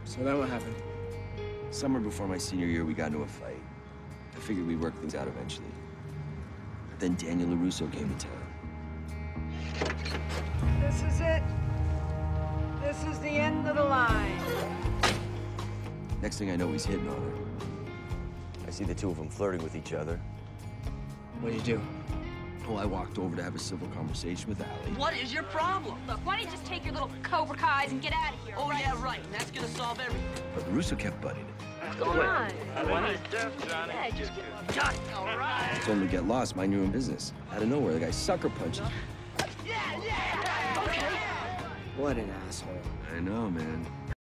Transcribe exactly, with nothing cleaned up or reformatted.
So then what happened? Summer before my senior year, we got into a fight. I figured we'd work things out eventually. But then Daniel LaRusso came to town. This is it. This is the end of the line. Next thing I know, he's hitting on her. I see the two of them flirting with each other. What do you do? Oh, I walked over to have a civil conversation with Allie. What is your problem? Look, why don't you just take your little Cobra Kais and get out of here? Oh, right? yeah, right. And that's gonna solve everything. But LaRusso kept butting it. What's going on? Yeah, just get... All right. I told him to get lost, mind your own business. Out of nowhere, the guy sucker punched me. Yeah, yeah. Okay. What an asshole. I know, man.